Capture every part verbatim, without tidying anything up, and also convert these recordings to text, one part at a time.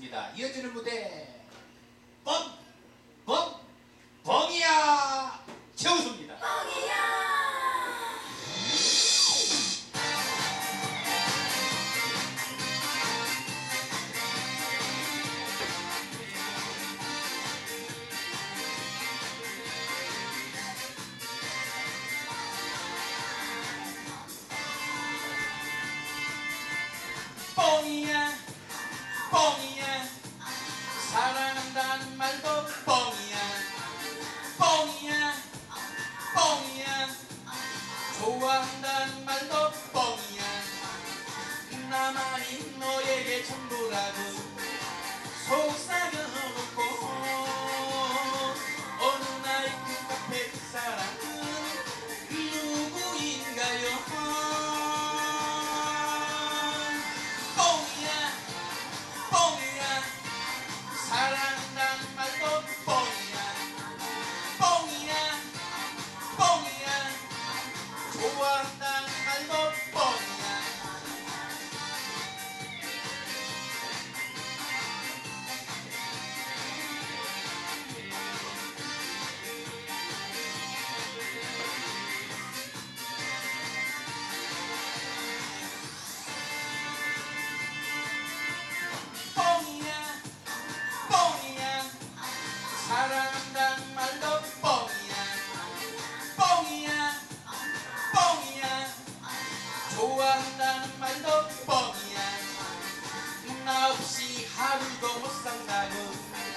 하겠습니다. 이어지는 무대 뻥! 뻥! 뻥이야! 최우수입니다. 뻥이야. 뻥이야 뻥이야 사랑한다는 말도 뻥이야 뻥이야 뻥이야 좋아한다는 말도 뻥이야 나만이 너에게 전부라고 속삭여놓고 어느 날 그 카페 그 사람은 누구인가요? 사랑한다는 말도 뻥이야 뻥이야 뻥이야 좋아한다는 말도 뻥이야 뻥이야 뻥이야 사랑한다는 말도 뻥이야 뻥이야 뻥이야 좋아한다는 말도 뻥이야 나 없이 하루도 못 산다고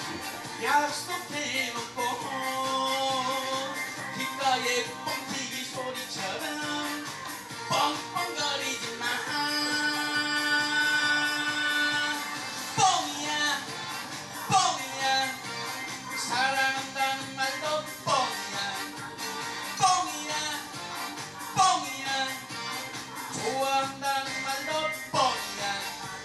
약속해놓고 귓가에 뻥튀기 소리처럼 뻥뻥거리지 마 사랑한다는 말도 뻥이야 뻥이야 뻥이야 좋아한다는 말도 뻥이야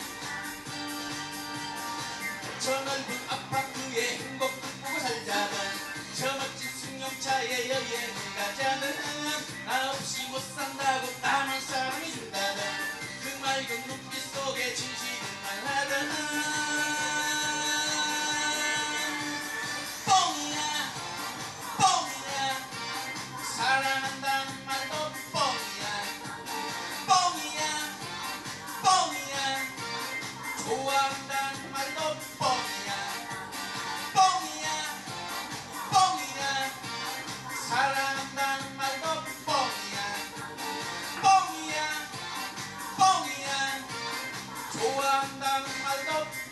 저 넓은 아파트에 행복 꿈꾸고 살자던 저 멋진 승용차에 여행을 가자던 나 없이 못 산다고 나만 사랑해준다던 그 맑은 눈빛 속에 진실을 말하던 사랑한다는 말도 뻥이야 뻥이야 뻥이야 좋아한다는 말도 뻥이야 뻥이야 뻥이야 사랑한다는 말도 뻥이야 뻥이야 뻥이야 좋아한다는 말도